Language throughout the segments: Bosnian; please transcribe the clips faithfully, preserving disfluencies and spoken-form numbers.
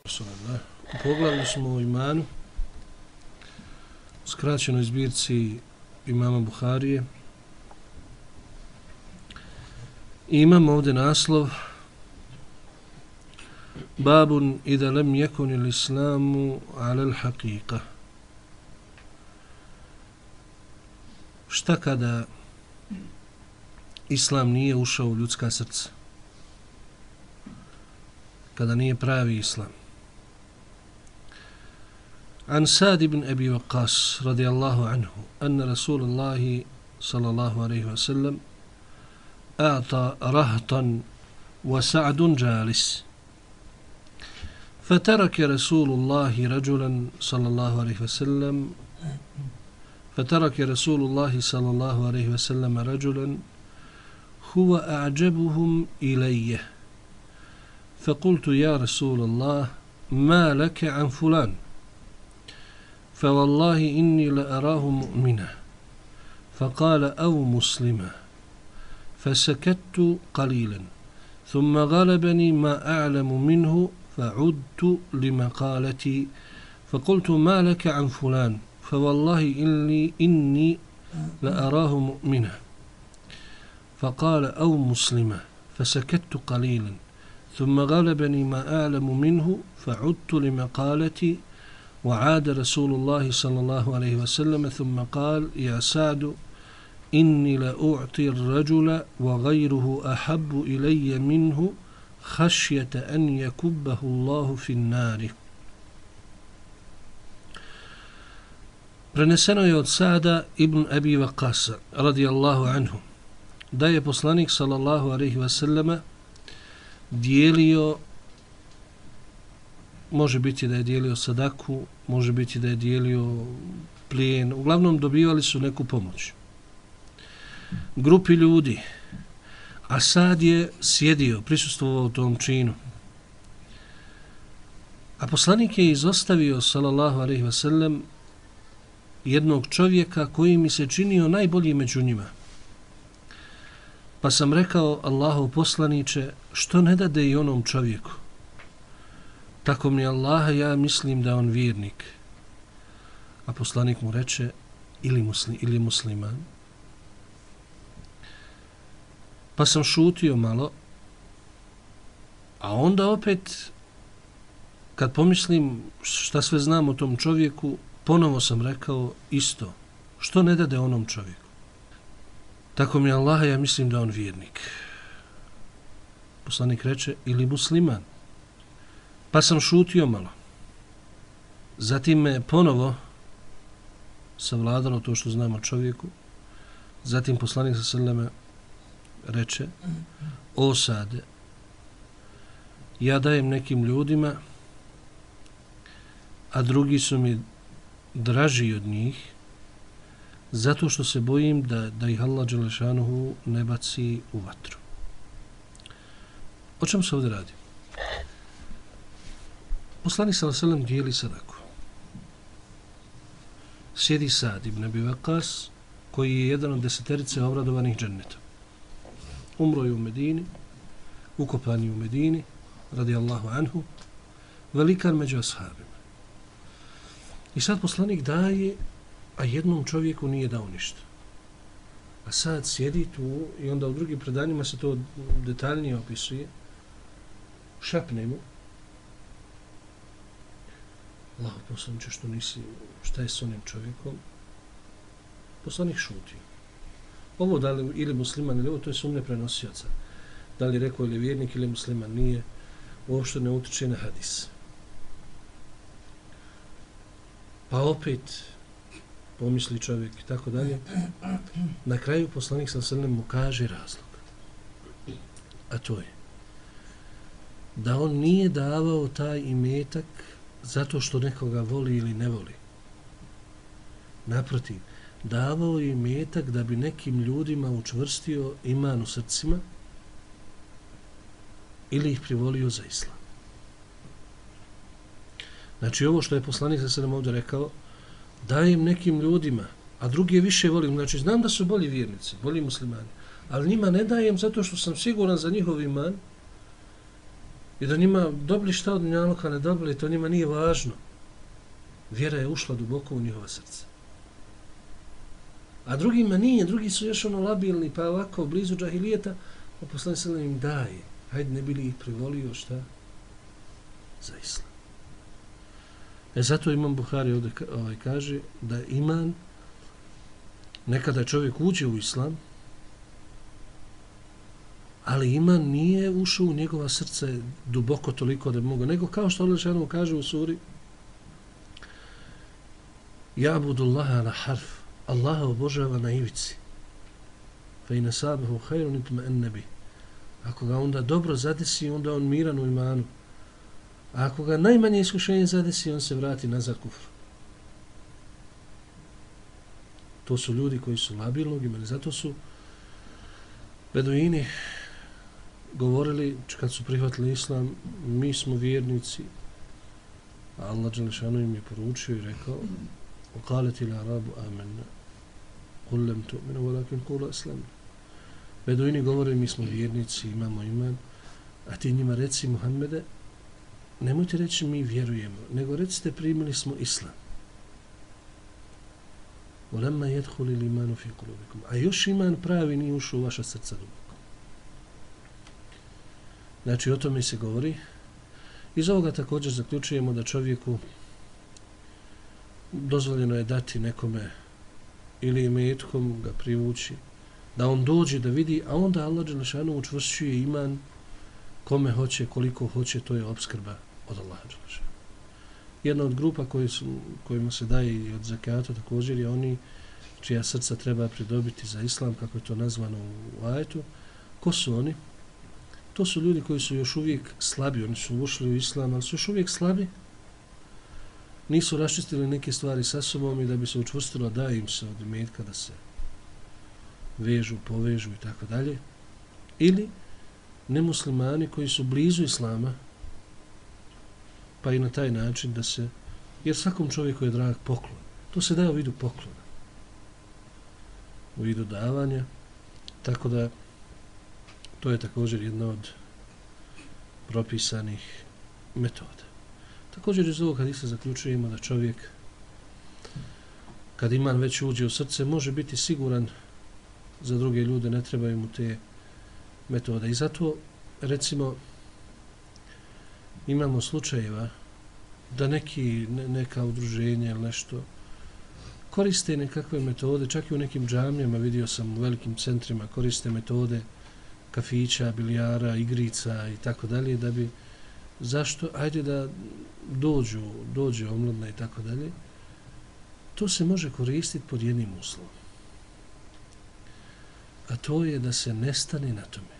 U poglavlju smo o imanu, skraćenoj zbirci imama Buharije. I imamo ovdje naslov Babun idha lam yakun al-islamu ala al-haqiqa. Šta kada islam nije ušao u ljudska srca? Kada nije pravi islam? عن سعد بن أبي وقاص رضي الله عنه أن رسول الله صلى الله عليه وسلم أعطى رهطا وسعد جالس فترك رسول الله رجلا صلى الله عليه وسلم فترك رسول الله صلى الله عليه وسلم رجلا هو أعجبهم إلي فقلت يا رسول الله ما لك عن فلان فوالله إني لأراه مؤمنا فقال أو مسلما فسكت قليلا ثم غلبني ما أعلم منه فعدت لمقالتي فقلت ما لك عن فلان فوالله إني, إني لأراه مؤمنا فقال أو مسلما فسكت قليلا ثم غلبني ما أعلم منه فعدت لمقالتي وعاد رسول الله صلى الله عليه وسلم ثم قال يا سعد إني لأعطي الرجل وغيره أحب إلي منه خشية أن يكبه الله في النار. Preneseno je od Sa'da ibn Abi Waqasa radijallahu anhu da je poslanik sallallahu alejhi ve selleme dijelio, može biti da je dijelio sadaku, može biti da je dijelio plijen, uglavnom dobivali su neku pomoć grupi ljudi, a Sad je sjedio, prisustvovao tom činu, a poslanik je izostavio sallallahu alejhi ve sellem jednog čovjeka koji mi se činio najbolji među njima. Pa sam rekao, Allahov poslaniče, što ne dade i onom čovjeku? Tako mi Allaha, ja mislim da on vjernik. A poslanik mu reče, ili, muslim, ili musliman. Pa sam šutio malo, a onda opet, kad pomislim šta sve znam o tom čovjeku, ponovo sam rekao isto. Što ne dade onom čovjeku? Tako mi Allaha, ja mislim da on vjernik. Poslanik reče, ili musliman. Pa sam šutio malo. Zatim me ponovo savladalo to što znam o čovjeku. Zatim poslanik sallallahu alejhi ve sellem reče, o Sade, ja dajem nekim ljudima, a drugi su mi draži od njih, zato što se bojim da, da ih Allah dželešanuhu ne baci u vatru. O čemu se ovdje radi? Poslanik sallallahu alejhi ve sellem dijeli sadaku. Sjedi Sa'd ibn Abi Waqas, koji je jedan od deseterice obradovanih džennetom. Umro je u Medini, ukopan je u Medini, radijallahu anhu, velikan među ashabima. I sad poslanik daje, a jednom čovjeku nije dao ništa. A sad sjedi tu i onda u drugim predanjima se to detaljnije opisuje, šapne mu, Allaho poslaniče, što nisi, šta je s onim čovjekom? Poslanik šuti. Ovo da li ili musliman ili ovo, to je sumnje prenosioca. Da li rekao ili vjernik ili musliman, nije, uopšte ne utiče na hadis. Pa opet pomisli čovjek i tako dalje. Na kraju poslanik sallallahu alejhi ve sellem mu kaže razlog. A to je da on nije davao taj imetak zato što nekoga voli ili ne voli. Naprotiv, davao je imetak da bi nekim ljudima učvrstio iman u srcima ili ih privolio za islam. Znači ovo što je poslanik sallallahu alejhi ve sellem ovdje rekao, dajem nekim ljudima, a drugi više volim. Znači znam da su bolji vjernici, bolji muslimani, ali njima ne dajem zato što sam siguran za njihov iman I da njima dobili šta od dunjaluka, ne dobili, to njima nije važno. Vjera je ušla duboko u njihova srca. A drugima nije, drugi su još ono labilni, pa ovako blizu džahilijeta, a poslanik sallallahu im daje. Hajde, ne bili ih privolio šta? Za islam. E zato Imam Buhari ovdje ovaj, kaže da iman, nekada čovjek uđe u islam, ali iman nije ušao u njegova srce duboko toliko da bi mogao, nego kao što Allah šanu kaže u suri Ja'budullaha ala harf, Allaha obožava na ivici. Fa in asabahu khairun itma'anna bih. Ako ga onda dobro zadesi, onda on miran u imanu. A ako ga najmanje iskušenje zadesi, on se vrati nazad kufru. To su ljudi koji su labilnog imali. Zato su Beduini govorili, kad su prihvatili islam, mi smo vjernici. A Allah dželešanu im je poručio i rekao وقالت الأعراب آمنا قل لم تؤمنوا ولكن قولوا أسلمنا. Beduini govore, mi smo vjernici, imamo iman, a ti njima reci, Muhammede, nemojte reći mi vjerujemo, nego recite primili smo islam. وَلَمَّا يَدْخُلِ الْإِيمَانُ فِي قُلُوبِكُمْ. A još iman pravi nije ušao u vaša srca duboko. Znači, o tome se govori. Iz ovoga također zaključujemo da čovjeku dozvoljeno je dati nekome ili imetkom ga privući, da on dođe da vidi, a onda Allah dželešanu učvršćuje iman kome hoće, koliko hoće, to je opskrba od Allaha dželešanu. Jedna od grupa koji su, kojima se daje i od zakata također je oni čija srca treba pridobiti za islam, kako je to nazvano u ajetu. Ko su oni? To su ljudi koji su još uvijek slabi, oni su ušli u islam, ali su još uvijek slabi, nisu raščistili neke stvari sa sobom i da bi se učvrstilo da im se od imetka da se vežu, povežu i tako dalje. Ili nemuslimani koji su blizu islama, pa i na taj način da se, jer svakom čovjeku je drag poklon. To se daje u vidu poklona, u vidu davanja, tako da to je također jedna od propisanih metoda. Također iz ovog hadisa zaključujemo da čovjek, kad iman već uđe u srce, može biti siguran za druge ljude, ne trebaju mu te metode. I zato, recimo, imamo slučajeva da neki, ne, neka udruženja ili nešto koriste nekakve metode, čak i u nekim džamijama, vidio sam u velikim centrima, koriste metode kafića, bilijara, igrica i tako dalje, da bi, zašto, ajde da dođu, dođe omladna i tako dalje, to se može koristiti pod jednim uslovom. A to je da se nestane na tome.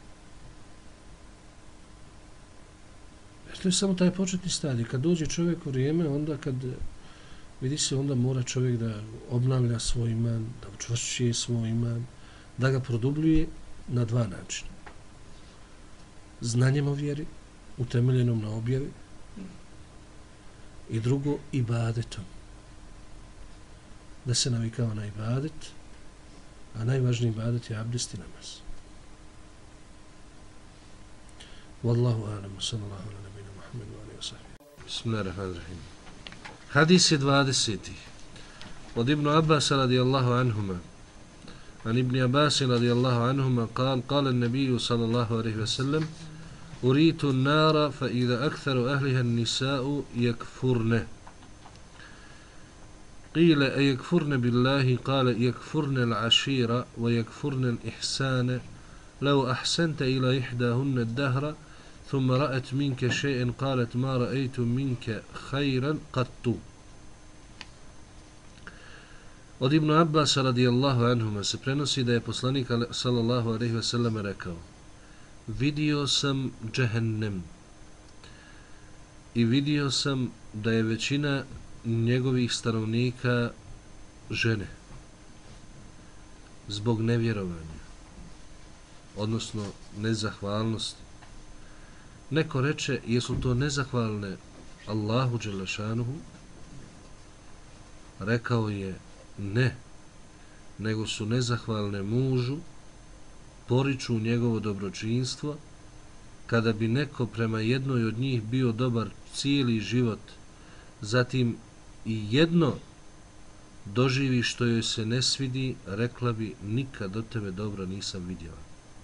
Jer to je samo taj početni stadij. Kad dođe čovjek u vrijeme, onda kad vidi se, onda mora čovjek da obnavlja svoj iman, da učvršćuje svoj iman, da ga produbljuje na dva načina. Znanjem o vjeri, utemeljenom na objavi, i drugo, ibadetom. Da se navikava na ibadet, a najvažniji ibadet je abdest i namaz. Wallahu a'lam, sallallahu ala nabina Muhammedu alaihi wa sahbihi. Bismillahirrahmanirrahim. Hadis je dvadeseti. Od Ibn Abbas radijallahu anhuma. An Ibn Abbas radijallahu anhuma قال قال النبي صلى الله عليه وسلم أريت النار فإذا أكثر أهلها النساء يكفرن. قيل أيكفرن بالله؟ قال يكفرن العشيرة ويكفرن الإحسان. لو أحسنت إلى إحداهن الدهر ثم رأت منك شيئا قالت ما رأيت منك خيرا قط. Od Ibn Abbas radijallahu anhuma se prenosi da je poslanik sallallahu alejhi ve sellem rekao: vidio sam džehennem i vidio sam da je većina njegovih stanovnika žene zbog nevjerovanja, odnosno nezahvalnosti. Neko reče, jesu to nezahvalne Allahu dželešanuhu? Rekao je, ne, nego su nezahvalne mužu, poriču njegovo dobročinstvo kada bi neko prema jednoj od njih bio dobar cijeli život, zatim i jedno doživi što joj se ne svidi, rekla bi nikad od tebe dobro nisam vidjela.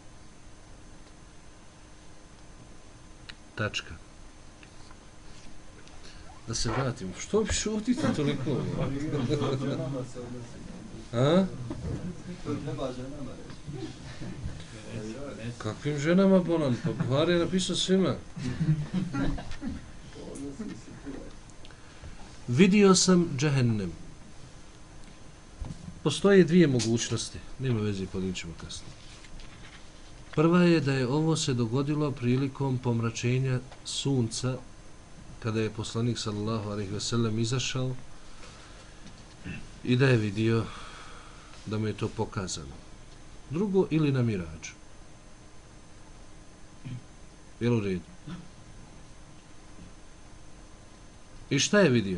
Tačka. Da se vratim. Što bi šutite toliko? A? Kakvim ženama, bolan? Pa Buhari je napisao svima. Vidio sam džehennem. Postoje dvije mogućnosti. Nema veze, podnijet ćemo kasnije. Prva je da je ovo se dogodilo prilikom pomračenja sunca, kada je poslanik sallallahu alejhi ve sellem izašao i da je vidio da mu je to pokazano. Drugo, ili na mirađu. Jel u redu? I šta je vidio?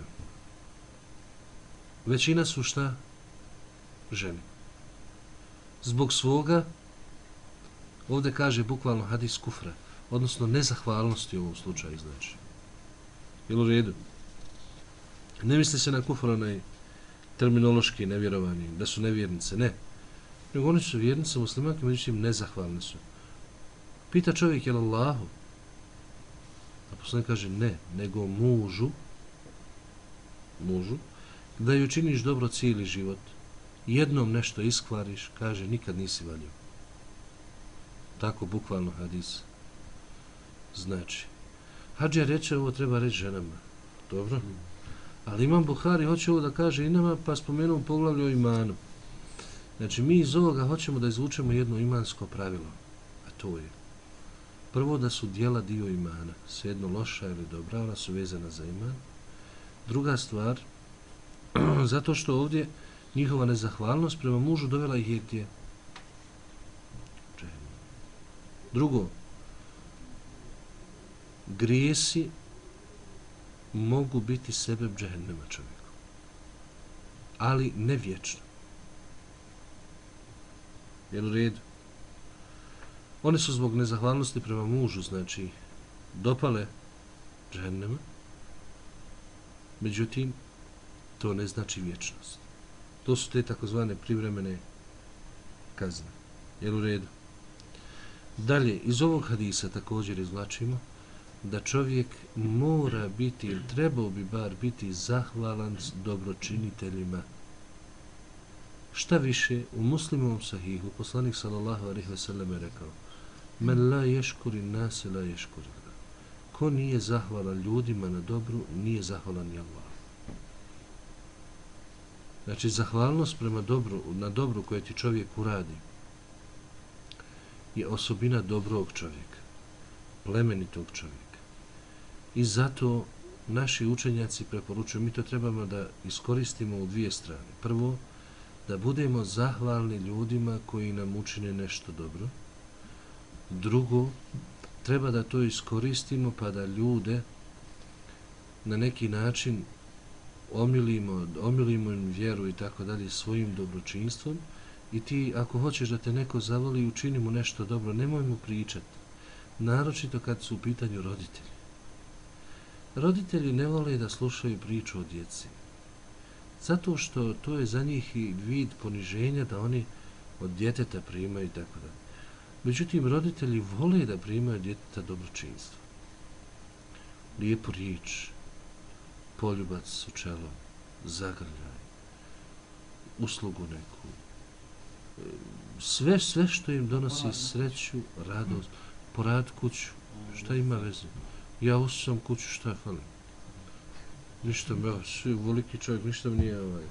Većina su šta? Žene. Zbog svoga, ovdje kaže bukvalno hadis kufra, odnosno nezahvalnosti u ovom slučaju, znači. Jel u redu? Ne misli se na kufr onaj terminološki nevjerovani, da su nevjernice, ne. Nego oni su vjernice, muslimanke, međutim nezahvalne su. Pita čovjek, jel Allahu? A poslanik kaže ne, nego mužu, mužu, da ju činiš dobro cijeli život, jednom nešto iskvariš, kaže nikad nisi valio. Tako bukvalno hadis. Znači, hadžija reče ovo treba reći ženama. Dobro. Ali Imam Buhari hoće ovo da kaže i nama, pa spomenuo poglavlje o imanu. Znači, mi iz ovoga hoćemo da izvučemo jedno imansko pravilo. A to je prvo da su djela dio imana. Svejedno loša ili dobra, ona su vezana za iman. Druga stvar, zato što ovdje njihova nezahvalnost prema mužu dovela ih je gdje? Drugo, grijesi mogu biti sebe džehennema čovjeku, ali ne vječno. Jel u redu? One su zbog nezahvalnosti prema mužu, znači, dopale džehennema, međutim, to ne znači vječnost. To su te takozvane privremene kazne. Jel u redu? Dalje, iz ovog hadisa također izvlačimo da čovjek mora biti, ili trebao bi bar biti zahvalan dobročiniteljima. Šta više, u Muslimovom sahihu poslanik sallallahu alejhi ve sellem je rekao: Men la yeškuri nase la yeškuri. Ko nije zahvalan ljudima na dobru, nije zahvalan ni Allah. Znači, zahvalnost prema dobru, na dobru koje ti čovjek uradi je osobina dobrog čovjeka, plemenitog čovjeka. I zato naši učenjaci preporučuju, mi to trebamo da iskoristimo u dvije strane. Prvo, da budemo zahvalni ljudima koji nam učine nešto dobro. Drugo, treba da to iskoristimo pa da ljude na neki način omilimo, omilimo im vjeru i tako dalje svojim dobročinstvom. I ti, ako hoćeš da te neko zavoli, učini mu nešto dobro, nemoj mu pričati. Naročito kad su u pitanju roditelji. Roditelji ne vole da slušaju priču o djeci. Zato što to je za njih i vid poniženja da oni od djeteta primaju i tako dalje. Međutim, roditelji vole da primaju od djeteta dobročinstvo. Lijepu riječ, poljubac u čelo, zagrljaj, uslugu neku. Sve, sve što im donosi sreću, radost, porad kuću, šta ima veze? Ja usam kuću, šta fali? Ništa me, svi veliki čovjek, ništa mi nije ovaj.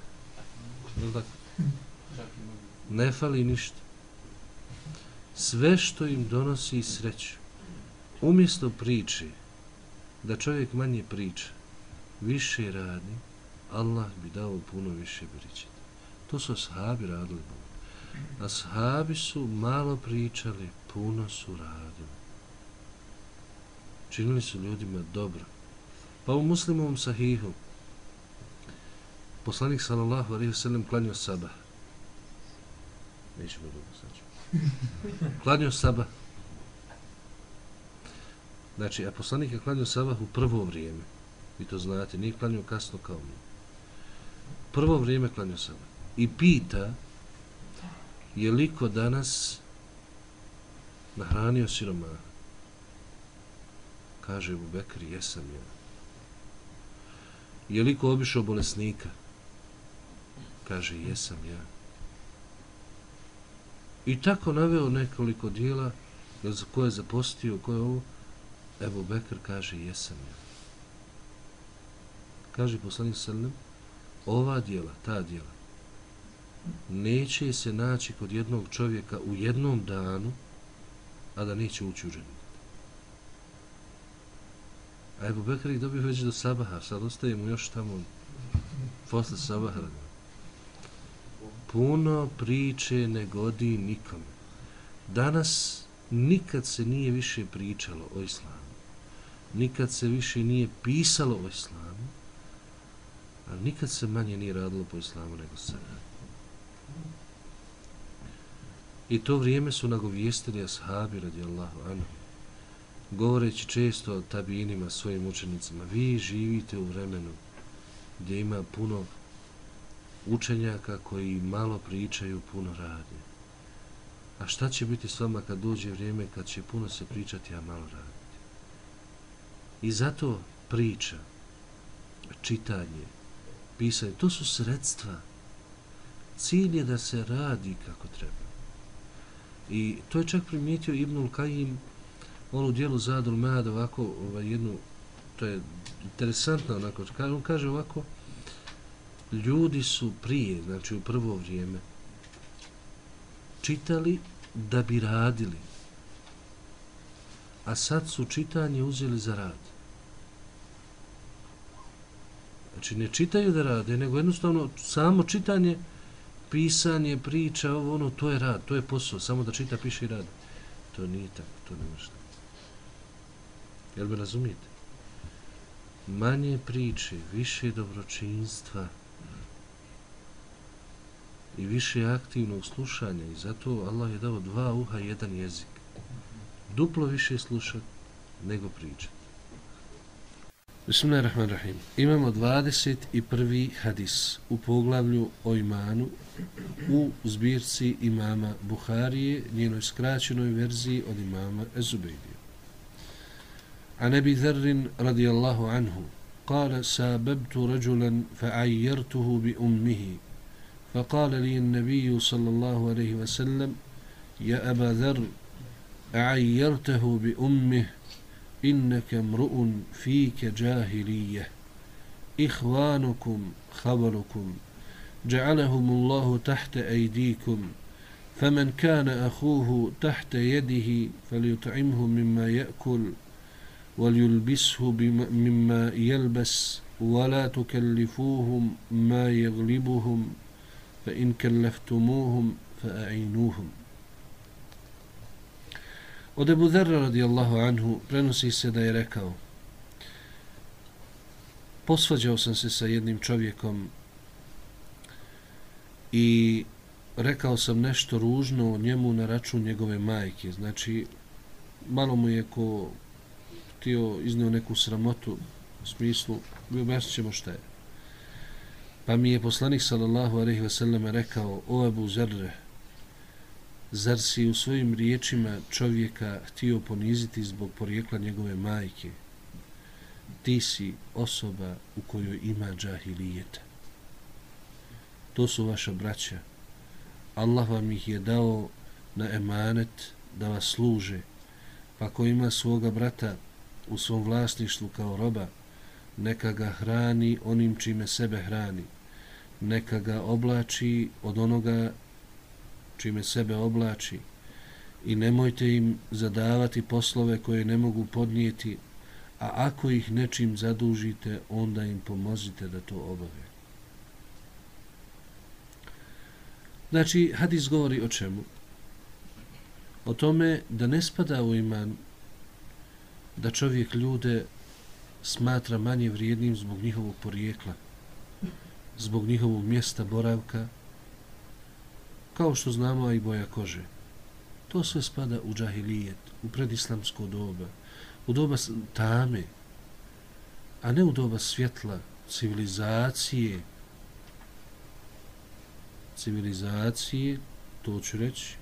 Ne fali ništa. Sve što im donosi sreću. Umjesto priče, da čovjek manje priča, više radi, Allah bi dao puno više beričeta. To su ashabi radili. Ashabi su malo pričali, puno su radili. Činili su ljudima dobro. Pa u Muslimovom sahihu poslanik sallallahu alejhi ve sellem klanjao sabah. Nećemo dugo saći. Klanjao sabah. Znači, a poslanik je klanjao sabah u prvo vrijeme. Vi to znate, nije klanjao kasno kao mi. Prvo vrijeme klanjao sabah. I pita je li ko danas nahranio siromaha. Kaže Ebu Bekr, jesam ja. Je li ko obišao bolesnika? Kaže, jesam ja. I tako naveo nekoliko dijela za koje je zapostio, koje je ovo. Ebu Bekr kaže, jesam ja. Kaže poslanik sallam, ova dijela, ta dijela, neće se naći kod jednog čovjeka u jednom danu, a da neće ući u džennet. A Ebu Bekr ih dobio već do sabaha, sad ostaje mu još tamo posle sabaha. Puno priče ne godi nikome. Danas nikad se nije više pričalo o islamu. Nikad se više nije pisalo o islamu, a nikad se manje nije radilo po islamu nego sada. I to vrijeme su nagovijestili ashabi radijallahu anhu, govoreći često o tabinima, svojim učenicima, vi živite u vremenu gdje ima puno učenjaka koji malo pričaju, puno rade. A šta će biti s vama kad dođe vrijeme kad će puno se pričati, a malo raditi? I zato priča, čitanje, pisanje, to su sredstva. Cilj je da se radi kako treba. I to je čak primijetio Ibnul Kajim, on u dijelu Zadul Ma'ad ovako, ovaj, jednu, to je interesantno, onako, on kaže ovako, ljudi su prije, znači u prvo vrijeme, čitali da bi radili, a sad su čitanje uzeli za rad. Znači ne čitaju da rade, nego jednostavno samo čitanje, pisanje, priča, ovo, ono, to je rad, to je posao, samo da čita, piše i radi. To nije tako, to ne može tako. Jel me razumijete? Manje priče, više dobročinstva i više aktivnog slušanja, i zato Allah je dao dva uha i jedan jezik. Duplo više slušati nego pričati. Bismillahirrahmanirrahim. Imamo dvadeset prvi hadis u poglavlju o imanu u zbirci imama Buharije, njenoj skraćenoj verziji od imama Ezubejdija. عن أبي ذر رضي الله عنه قال ساببت رجلا فعيرته بأمه فقال لي النبي صلى الله عليه وسلم يا أبا ذر أعيرته بأمه إنك امرؤ فيك جاهلية إخوانكم خبركم جعلهم الله تحت أيديكم فمن كان أخوه تحت يده فليطعمه مما يأكل وليلبسه مما يلبس ولا تكلفوهم ما يغلبهم فإن كلفتموهم فأعينوهم. Od Ebu Dharra radijallahu anhu prenosi se da je rekao: posvađao sam se sa jednim čovjekom i rekao sam nešto ružno o njemu na račun njegove majke. Znači, malo mu je ko htio iznio neku sramotu u smislu, mi objasnit ćemo šta je. Pa mi je poslanik sallallahu alejhi ve sellem rekao: o Ebu Zerre, zar si u svojim riječima čovjeka htio poniziti zbog porijekla njegove majke? Ti si osoba u kojoj ima džahilijeta. To su vaša braća. Allah vam ih je dao na emanet da vas služe, pa ko ima svoga brata u svom vlasništvu kao roba, neka ga hrani onim čime sebe hrani, neka ga oblači od onoga čime sebe oblači i nemojte im zadavati poslove koje ne mogu podnijeti, a ako ih nečim zadužite, onda im pomozite da to obave. Znači, hadis govori o čemu? O tome da ne spada u iman da čovjek ljude smatra manje vrijednim zbog njihovog porijekla, zbog njihovog mjesta boravka, kao što znamo, a i boja kože. To sve spada u džahilijet, u predislamsko doba, u doba tame, a ne u doba svjetla, civilizacije, civilizacije, to ću reći,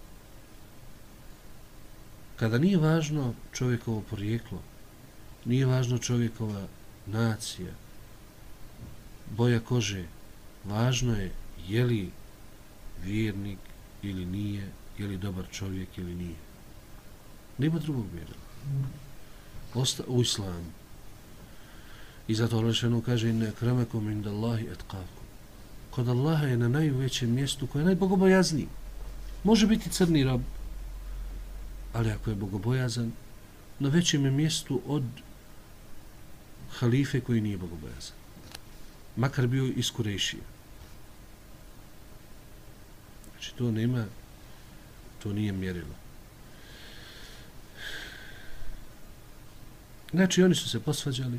kada nije važno čovjekovo porijeklo, nije važno čovjekova nacija, boja kože, važno je je li vjernik ili nije, je li dobar čovjek ili nije. Nema drugog mjerila. Osta u islamu. I zato Alešanu kaže inne akramakum inda Allahi etqakum. Kod Allaha je na najvećem mjestu koje je najbogobojazniji. Može biti crni rob, ali ako je bogobojazan, na većem je mjestu od halife koji nije bogobojazan. Makar bio iz Kurejšija. Znači to nema, to nije mjerilo. Znači oni su se posvađali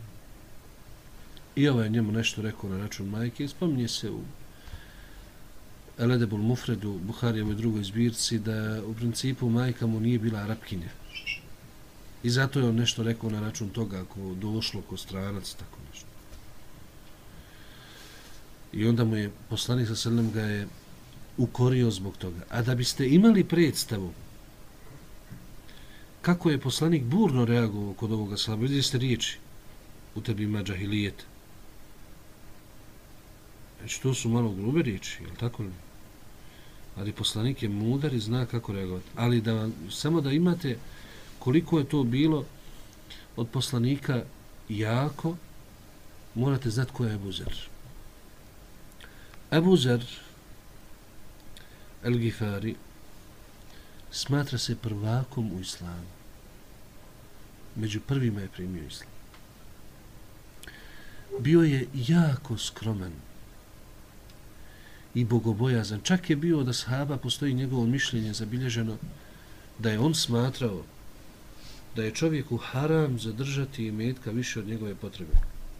i ovaj je njemu nešto rekao na račun majke. Spominje se u El Edebul Mufredu, Buharijevoj drugoj zbirci, da u principu majka mu nije bila Arapkinja. I zato je on nešto rekao na račun toga ako došlo ko stranac, tako nešto. I onda mu je poslanik sa selem ga je ukorio zbog toga. A da biste imali predstavu kako je poslanik burno reagovao kod ovoga slaba, vidjeli ste riječi u tebima džahilijeta. Znači to su malo grube riječi, jel tako li? Ali poslanik je mudar i zna kako reagovati. Ali da vam, samo da imate koliko je to bilo od poslanika jako, morate znati ko je Ebu Zer. Ebu Zer El Gifari smatra se prvakom u islamu. Među prvima je primio islam. Bio je jako skroman i bogobojazan. Čak je bio od ashaba, postoji njegovo mišljenje zabilježeno, da je on smatrao da je čovjeku haram zadržati imetka više od njegove potrebe.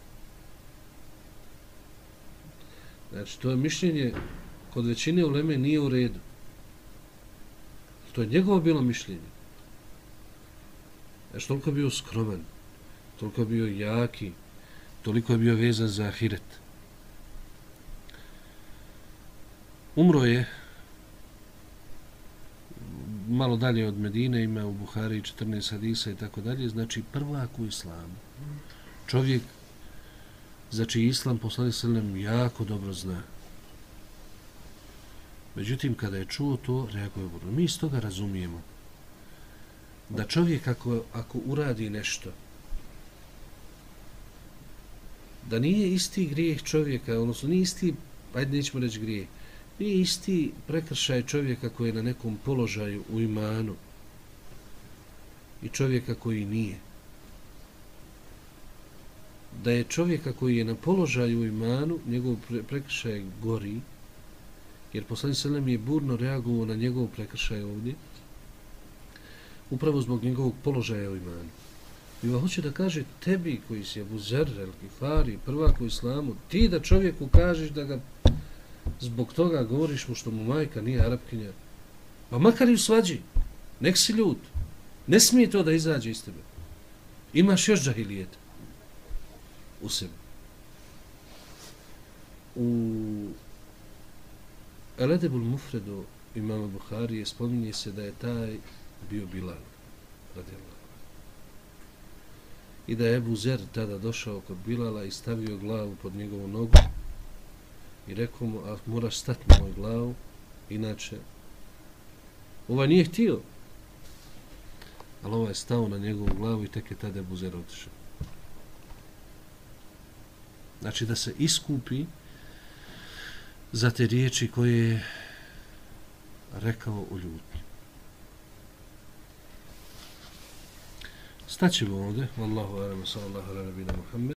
Znači, to je mišljenje kod većine uleme nije u redu. To je njegovo bilo mišljenje. Znači, toliko je bio skroman, toliko je bio jaki, toliko je bio vezan za ahiret. Umro je malo dalje od Medine, ima u Buhari četrnaest hadisa i tako dalje, znači prvak u islamu. Čovjek za čiji islam poslanik sallam jako dobro zna. Međutim, kada je čuo to, reaguje burno. Mi iz toga razumijemo da čovjek ako, ako uradi nešto, da nije isti grijeh čovjeka, odnosno nije isti, ajde nećemo reći grijeh, nije isti prekršaj čovjeka koji je na nekom položaju u imanu i čovjeka koji nije. Da je čovjeka koji je na položaju u imanu, njegov prekršaj gori, jer poslanik sallam je burno reagovao na njegov prekršaj ovdje, upravo zbog njegovog položaja u imanu. I va hoće da kaže tebi koji si Ebu Zer, El Gifari, prvak u islamu, ti da čovjeku kažeš da ga zbog toga govoriš mu što mu majka nije Arapkinja, pa makar i u svađi, nek si ljut, ne smije to da izađe iz tebe. Imaš još džahilijeta u sebi. U El Edebul Mufredu imama Buharije spominje se da je taj bio Bilal, radijallahu. I da je Ebu Zer tada došao kod Bilala i stavio glavu pod njegovu nogu i rekao mu, a moraš stati na moju glavu, inače ovaj nije htio, ali ovaj je stao na njegovu glavu i tek je tada Ebu Zer otišao. Znači da se iskupi za te riječi koje je rekao u ljutnji. Staćemo ovdje. Wallahu a'lam, sallallahu ala nabina Muhammed.